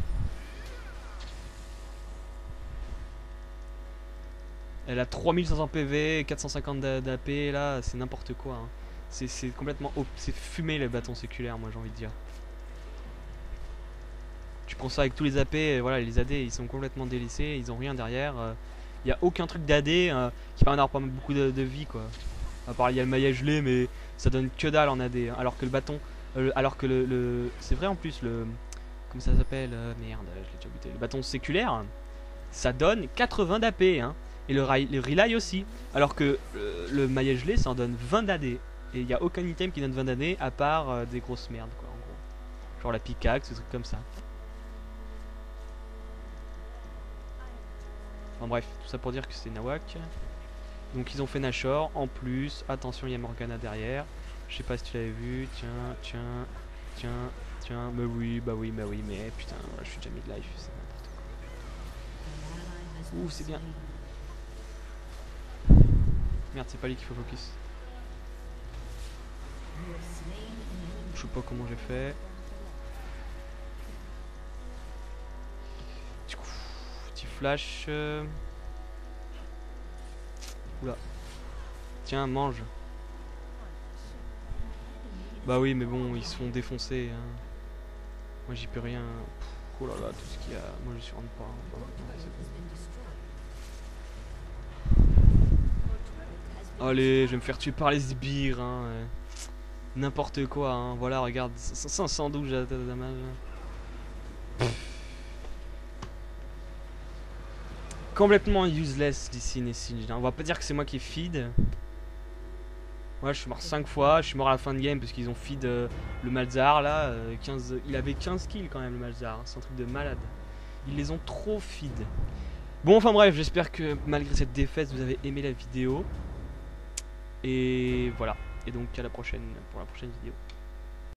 Elle a trois mille cinq cents P V, quatre cent cinquante d'A P, là, c'est n'importe quoi. Hein. C'est complètement. C'est fumé le bâton séculaire, moi j'ai envie de dire. Tu prends ça avec tous les A P, voilà, les A D ils sont complètement délaissés, ils ont rien derrière. Il euh, n'y a aucun truc d'A D euh, qui permet d'avoir pas beaucoup de, de vie quoi. À part il y a le maillage gelé, mais ça donne que dalle en A D. Hein, alors que le bâton, euh, alors que le, le c'est vrai en plus le, comment ça s'appelle, euh, merde, je l'ai déjà buté. Le bâton séculaire, ça donne quatre-vingts d'A P, hein, et le, le relay aussi. Alors que euh, le maillage gelé, ça en donne vingt d'A D. Et il n'y a aucun item qui donne vingt d'A D à part euh, des grosses merdes quoi, en gros. Genre la pickaxe, des trucs comme ça. Enfin bref, tout ça pour dire que c'est Nawak. Donc ils ont fait Nashor. En plus, attention, il y a Morgana derrière. Je sais pas si tu l'avais vu. Tiens, tiens, tiens, tiens. Bah oui, bah oui, bah oui, mais putain, voilà, je suis déjà mid-life. C'est n'importe quoi. Ouh, c'est bien. Merde, c'est pas lui qu'il faut focus. Je sais pas comment j'ai fait. Du coup, petit flash. Euh... Oula. Tiens, mange. Bah oui, mais bon, ils se font défoncer. Hein. Moi, j'y peux rien. Pff, oh là là, tout ce qu'il y a. Moi, je suis rentre pas. Hein. Bon. Allez, je vais me faire tuer par les sbires. Hein. N'importe quoi. Hein. Voilà, regarde. cinq cent douze de damage. Complètement useless d'ici et Singed. On va pas dire que c'est moi qui feed. Ouais, je suis mort cinq fois, je suis mort à la fin de game parce qu'ils ont feed euh, le Malzahar là. Euh, quinze, il avait quinze kills quand même le Malzahar, c'est un truc de malade. Ils les ont trop feed. Bon, enfin bref, j'espère que malgré cette défaite vous avez aimé la vidéo. Et voilà. Et donc à la prochaine pour la prochaine vidéo.